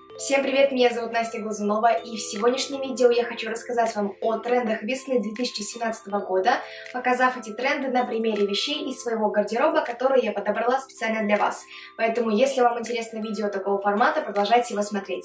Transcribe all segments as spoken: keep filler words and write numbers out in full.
Всем привет, меня зовут Настя Глазунова, и в сегодняшнем видео я хочу рассказать вам о трендах весны две тысячи семнадцатого года, показав эти тренды на примере вещей из своего гардероба, которые я подобрала специально для вас. Поэтому, если вам интересно видео такого формата, продолжайте его смотреть.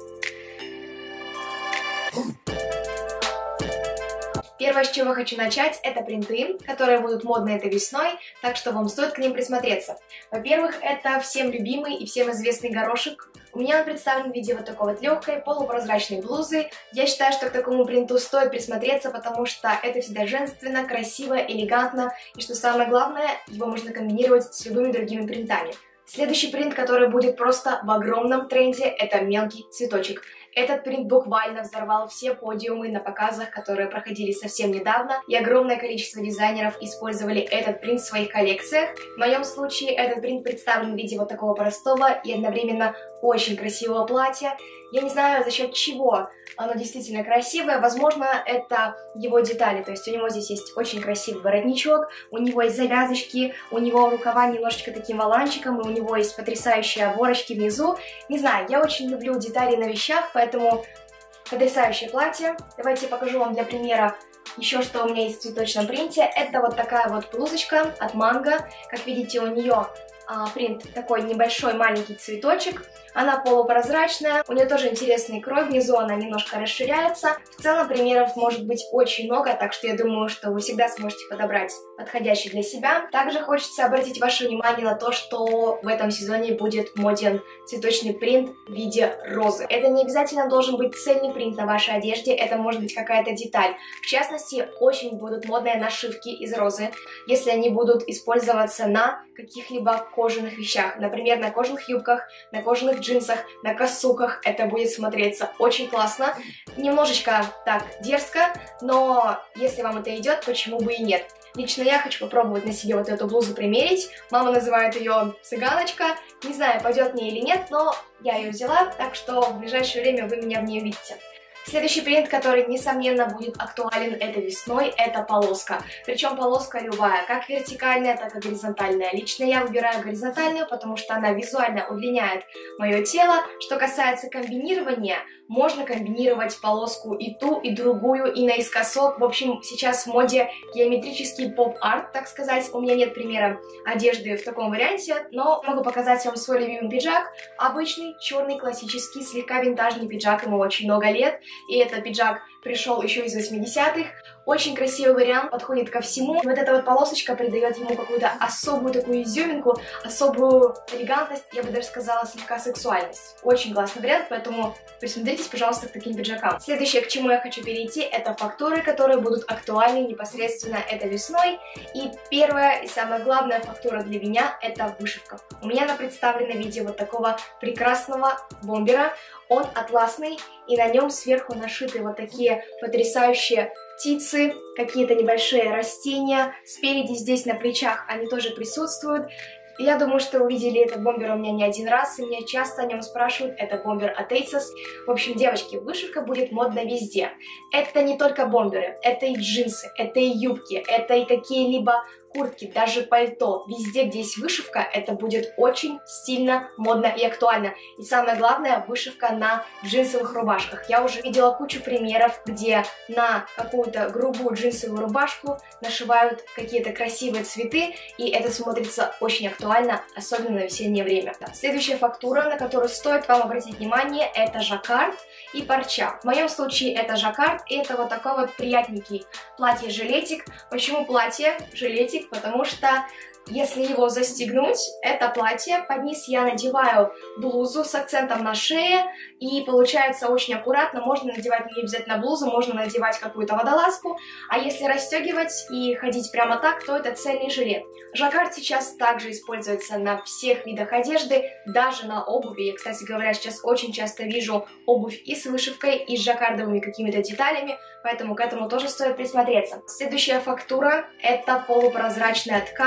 Первое, с чего хочу начать, это принты, которые будут модны этой весной, так что вам стоит к ним присмотреться. Во-первых, это всем любимый и всем известный горошек. У меня он представлен в виде вот такой вот легкой полупрозрачной блузы. Я считаю, что к такому принту стоит присмотреться, потому что это всегда женственно, красиво, элегантно, и что самое главное, его можно комбинировать с любыми другими принтами. Следующий принт, который будет просто в огромном тренде, это мелкий цветочек. Этот принт буквально взорвал все подиумы на показах, которые проходили совсем недавно, и огромное количество дизайнеров использовали этот принт в своих коллекциях. В моем случае этот принт представлен в виде вот такого простого и одновременно очень красивого платья. Я не знаю, за счет чего оно действительно красивое, возможно, это его детали, то есть у него здесь есть очень красивый воротничок, у него есть завязочки, у него рукава немножечко таким воланчиком, и у него есть потрясающие оборочки внизу. Не знаю, я очень люблю детали на вещах, поэтому потрясающее платье. Давайте покажу вам для примера еще, что у меня есть в цветочном принте. Это вот такая вот блузочка от Манго. Как видите, у нее а, принт такой небольшой маленький цветочек. Она полупрозрачная, у нее тоже интересный крой, внизу она немножко расширяется. В целом примеров может быть очень много, так что я думаю, что вы всегда сможете подобрать подходящий для себя. Также хочется обратить ваше внимание на то, что в этом сезоне будет моден цветочный принт в виде розы. Это не обязательно должен быть цельный принт на вашей одежде, это может быть какая-то деталь. В частности, очень будут модные нашивки из розы, если они будут использоваться на каких-либо кожаных вещах, например, на кожаных юбках, на кожаных джинсах, на косухах. Это будет смотреться очень классно, немножечко так дерзко, но если вам это идет, почему бы и нет. Лично я хочу попробовать на себе вот эту блузу примерить. Мама называет ее цыганочка. Не знаю, пойдет мне или нет, но я ее взяла, так что в ближайшее время вы меня в ней увидите. Следующий принт, который, несомненно, будет актуален этой весной, это полоска. Причем полоска любая, как вертикальная, так и горизонтальная. Лично я выбираю горизонтальную, потому что она визуально удлиняет мое тело. Что касается комбинирования, можно комбинировать полоску и ту, и другую, и наискосок. В общем, сейчас в моде геометрический поп-арт, так сказать. У меня нет примера одежды в таком варианте, но могу показать вам свой любимый пиджак. Обычный, черный, классический, слегка винтажный пиджак, ему очень много лет. И этот пиджак пришел еще из восьмидесятых. Очень красивый вариант, подходит ко всему. И вот эта вот полосочка придает ему какую-то особую такую изюминку, особую элегантность, я бы даже сказала, слегка сексуальность. Очень классный вариант, поэтому присмотритесь, пожалуйста, к таким пиджакам. Следующее, к чему я хочу перейти, это фактуры, которые будут актуальны непосредственно этой весной. И первая и самая главная фактура для меня — это вышивка. У меня она представлена в виде вот такого прекрасного бомбера. Он атласный, и на нем сверху нашиты вот такие потрясающие птицы, какие-то небольшие растения. Спереди здесь на плечах они тоже присутствуют. Я думаю, что вы видели этот бомбер у меня не один раз, и меня часто о нем спрашивают. Это бомбер от Asos. В общем, девочки, вышивка будет модна везде. Это не только бомберы, это и джинсы, это и юбки, это и какие-либо куртки, даже пальто. Везде, где есть вышивка, это будет очень стильно, модно и актуально. И самое главное, вышивка на джинсовых рубашках. Я уже видела кучу примеров, где на какую-то грубую джинсовую рубашку нашивают какие-то красивые цветы, и это смотрится очень актуально, особенно на весеннее время. Следующая фактура, на которую стоит вам обратить внимание, это жаккард и парча. В моем случае это жаккард, и это вот такой вот приятненький платье-жилетик. Почему платье, жилетик? Потому что если его застегнуть, это платье, под низ я надеваю блузу с акцентом на шее, и получается очень аккуратно. Можно надевать не обязательно блузу, можно надевать какую-то водолазку, а если расстегивать и ходить прямо так, то это цельный жилет. Жаккард сейчас также используется на всех видах одежды, даже на обуви. Я, кстати говоря, сейчас очень часто вижу обувь и с вышивкой, и с жаккардовыми какими-то деталями, поэтому к этому тоже стоит присмотреться. Следующая фактура — это полупрозрачная ткань,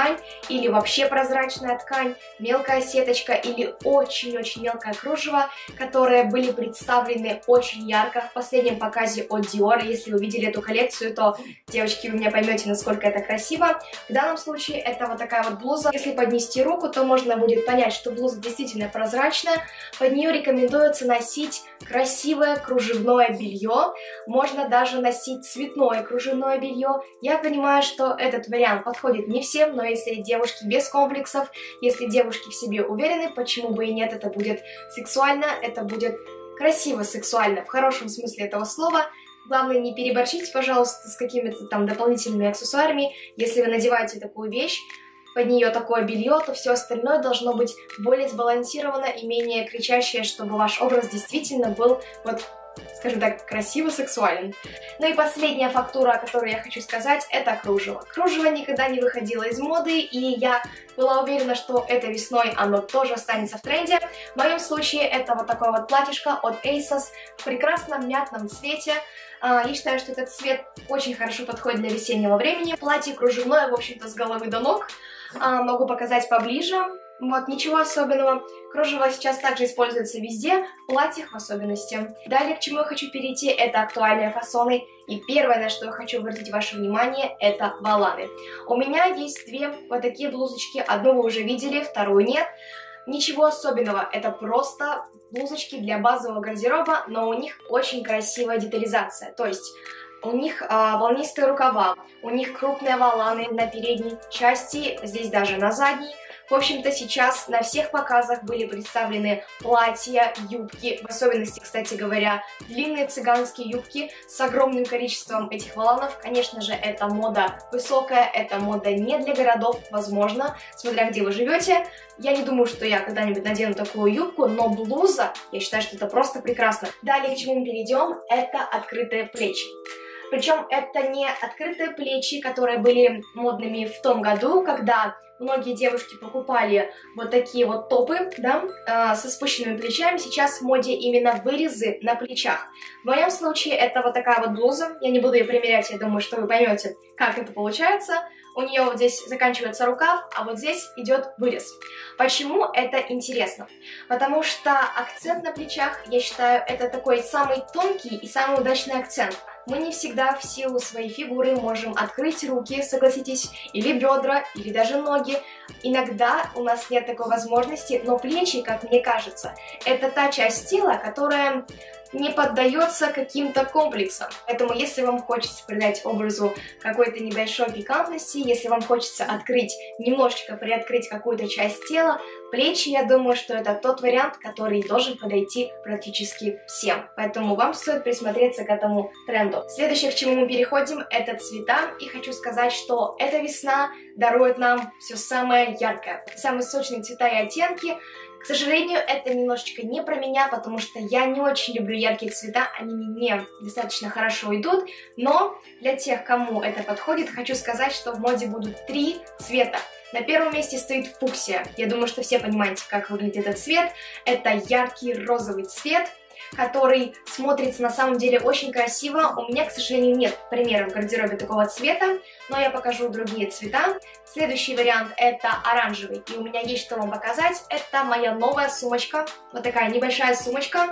или вообще прозрачная ткань, мелкая сеточка или очень-очень мелкое кружево, которые были представлены очень ярко в последнем показе от Dior. Если вы видели эту коллекцию, то, девочки, вы меня поймете, насколько это красиво. В данном случае это вот такая вот блуза. Если поднести руку, то можно будет понять, что блуза действительно прозрачная. Под нее рекомендуется носить красивое кружевное белье. Можно даже носить цветное кружевное белье. Я понимаю, что этот вариант подходит не всем, но если девушки без комплексов, если девушки в себе уверены, почему бы и нет, это будет сексуально, это будет красиво сексуально, в хорошем смысле этого слова. Главное, не переборщите, пожалуйста, с какими-то там дополнительными аксессуарами. Если вы надеваете такую вещь, под нее такое белье, то все остальное должно быть более сбалансировано и менее кричащее, чтобы ваш образ действительно был, вот, скажем так, красиво сексуален. Ну и последняя фактура, о которой я хочу сказать, это кружево. Кружево никогда не выходило из моды, и я была уверена, что этой весной оно тоже останется в тренде. В моем случае это вот такое вот платьишко от ASOS в прекрасном мятном цвете. Я считаю, что этот цвет очень хорошо подходит для весеннего времени. Платье кружевное, в общем-то, с головы до ног. Могу показать поближе. Вот, ничего особенного. Кружево сейчас также используется везде, в платьях в особенности. Далее, к чему я хочу перейти, это актуальные фасоны. И первое, на что я хочу обратить ваше внимание, это воланы. У меня есть две вот такие блузочки. Одну вы уже видели, вторую нет. Ничего особенного, это просто блузочки для базового гардероба, но у них очень красивая детализация. То есть у них а, волнистые рукава, у них крупные воланы на передней части, здесь даже на задней. В общем-то, сейчас на всех показах были представлены платья, юбки, в особенности, кстати говоря, длинные цыганские юбки с огромным количеством этих воланов. Конечно же, это мода высокая, это мода не для городов, возможно, смотря где вы живете. Я не думаю, что я когда-нибудь надену такую юбку, но блуза, я считаю, что это просто прекрасно. Далее, к чему мы перейдем, это открытые плечи. Причем это не открытые плечи, которые были модными в том году, когда многие девушки покупали вот такие вот топы, да, э, со спущенными плечами. Сейчас в моде именно вырезы на плечах. В моем случае это вот такая вот блуза. Я не буду ее примерять, я думаю, что вы поймете, как это получается. У нее вот здесь заканчивается рукав, а вот здесь идет вырез. Почему это интересно? Потому что акцент на плечах, я считаю, это такой самый тонкий и самый удачный акцент. Мы не всегда в силу своей фигуры можем открыть руки, согласитесь, или бедра, или даже ноги. Иногда у нас нет такой возможности, но плечи, как мне кажется, это та часть тела, которая не поддается каким-то комплексам. Поэтому, если вам хочется придать образу какой-то небольшой пикантности, если вам хочется открыть, немножечко приоткрыть какую-то часть тела, плечи, я думаю, что это тот вариант, который должен подойти практически всем. Поэтому вам стоит присмотреться к этому тренду. Следующее, к чему мы переходим, это цвета. И хочу сказать, что эта весна дарует нам все самое яркое, самые сочные цвета и оттенки. К сожалению, это немножечко не про меня, потому что я не очень люблю яркие цвета, они мне достаточно хорошо идут, но для тех, кому это подходит, хочу сказать, что в моде будут три цвета. На первом месте стоит фуксия. Я думаю, что все понимаете, как выглядит этот цвет. Это яркий розовый цвет, который смотрится на самом деле очень красиво. У меня, к сожалению, нет примеров в гардеробе такого цвета, но я покажу другие цвета. Следующий вариант это оранжевый, и у меня есть что вам показать. Это моя новая сумочка, вот такая небольшая сумочка,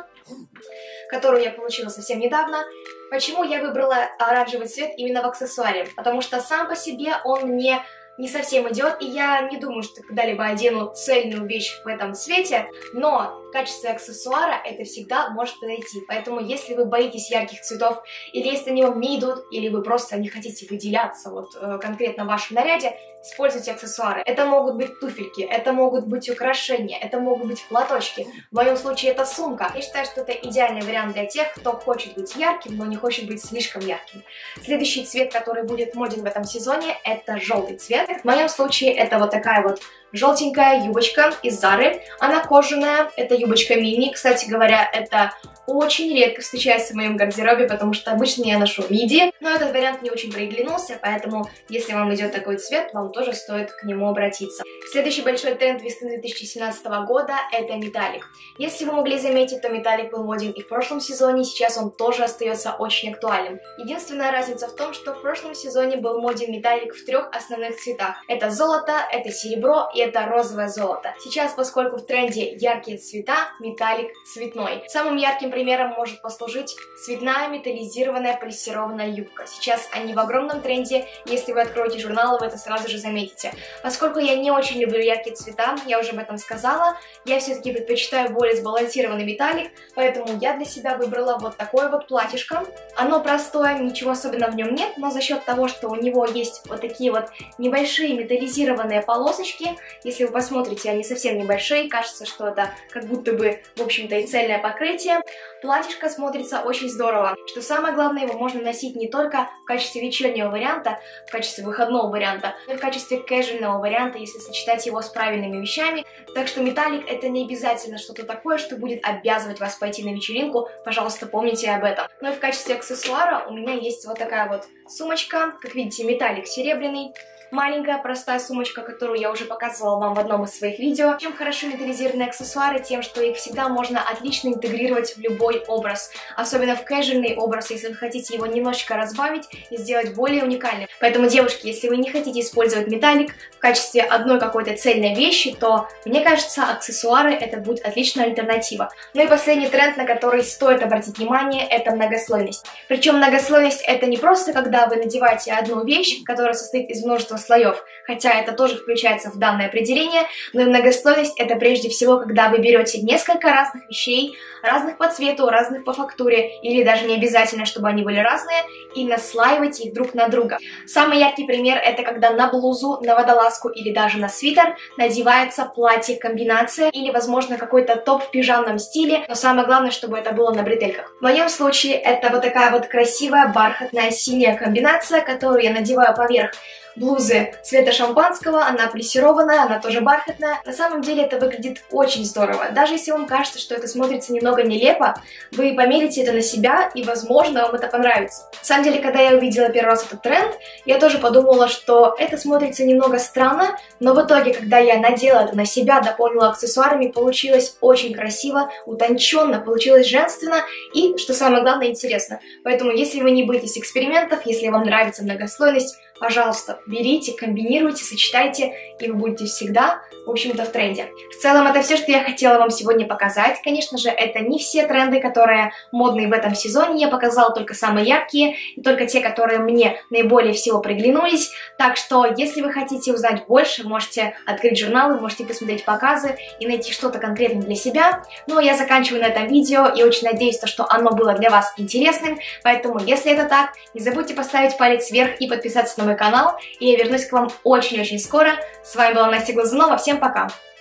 которую я получила совсем недавно. Почему я выбрала оранжевый цвет именно в аксессуаре? Потому что сам по себе он мне не совсем идет, и я не думаю, что когда-либо одену цельную вещь в этом цвете, но в качестве аксессуара это всегда может подойти. Поэтому, если вы боитесь ярких цветов, или если они вам не идут, или вы просто не хотите выделяться вот э, конкретно в вашем наряде, используйте аксессуары. Это могут быть туфельки, это могут быть украшения, это могут быть платочки. В моем случае это сумка. Я считаю, что это идеальный вариант для тех, кто хочет быть ярким, но не хочет быть слишком ярким. Следующий цвет, который будет моден в этом сезоне, это желтый цвет. В моем случае это вот такая вот желтенькая юбочка из Зары. Она кожаная, это юбочка мини. Кстати говоря, это очень редко встречается в моем гардеробе, потому что обычно я ношу миди, но этот вариант мне очень приглянулся, поэтому если вам идет такой цвет, вам тоже стоит к нему обратиться. Следующий большой тренд весны две тысячи семнадцатого года — это металлик. Если вы могли заметить, то металлик был моден и в прошлом сезоне, сейчас он тоже остается очень актуальным. Единственная разница в том, что в прошлом сезоне был моден металлик в трех основных цветах. Это золото, это серебро и это розовое золото. Сейчас, поскольку в тренде яркие цвета, металлик цветной. Самым ярким примером может послужить цветная металлизированная полистированная юбка. Сейчас они в огромном тренде, если вы откроете журнал, вы это сразу же заметите. Поскольку я не очень люблю яркие цвета, я уже об этом сказала, я все-таки предпочитаю более сбалансированный металлик, поэтому я для себя выбрала вот такое вот платьишко. Оно простое, ничего особенного в нем нет, но за счет того, что у него есть вот такие вот небольшие металлизированные полосочки, если вы посмотрите, они совсем небольшие, кажется, что это как будто бы, в общем-то, и цельное покрытие. Платьишко смотрится очень здорово. Что самое главное, его можно носить не только в качестве вечернего варианта, в качестве выходного варианта, но и в качестве casual варианта, если сочетать его с правильными вещами. Так что металлик — это не обязательно что-то такое, что будет обязывать вас пойти на вечеринку. Пожалуйста, помните об этом. Ну и в качестве аксессуара у меня есть вот такая вот сумочка. Как видите, металлик серебряный. Маленькая простая сумочка, которую я уже показывала вам в одном из своих видео. Чем хороши металлизированные аксессуары? Тем, что их всегда можно отлично интегрировать в любой образ. Особенно в casual образ, если вы хотите его немножечко разбавить и сделать более уникальным. Поэтому, девушки, если вы не хотите использовать металлик в качестве одной какой-то цельной вещи, то, мне кажется, аксессуары — это будет отличная альтернатива. Ну и последний тренд, на который стоит обратить внимание, это многослойность. Причем многослойность — это не просто когда вы надеваете одну вещь, которая состоит из множества слоев, хотя это тоже включается в данное определение, но и многослойность — это прежде всего, когда вы берете несколько разных вещей, разных по цвету, разных по фактуре, или даже не обязательно, чтобы они были разные, и наслаиваете их друг на друга. Самый яркий пример — это когда на блузу, на водолазку или даже на свитер надевается платье-комбинация или, возможно, какой-то топ в пижамном стиле, но самое главное, чтобы это было на бретельках. В моем случае это вот такая вот красивая бархатная синяя комбинация, которую я надеваю поверх блузы цвета шампанского, она плессированная, она тоже бархатная. На самом деле это выглядит очень здорово. Даже если вам кажется, что это смотрится немного нелепо, вы померите это на себя, и, возможно, вам это понравится. На самом деле, когда я увидела первый раз этот тренд, я тоже подумала, что это смотрится немного странно, но в итоге, когда я надела это на себя, дополнила аксессуарами, получилось очень красиво, утонченно, получилось женственно и, что самое главное, интересно. Поэтому, если вы не боитесь экспериментов, если вам нравится многослойность, пожалуйста, берите, комбинируйте, сочетайте, и вы будете всегда, в общем-то, в тренде. В целом, это все, что я хотела вам сегодня показать. Конечно же, это не все тренды, которые модные в этом сезоне. Я показала только самые яркие, и только те, которые мне наиболее всего приглянулись. Так что, если вы хотите узнать больше, можете открыть журналы, можете посмотреть показы и найти что-то конкретное для себя. Ну, а я заканчиваю на этом видео, и очень надеюсь, что оно было для вас интересным. Поэтому, если это так, не забудьте поставить палец вверх и подписаться на мой канал, и я вернусь к вам очень-очень скоро. С вами была Настя Глазунова, всем пока!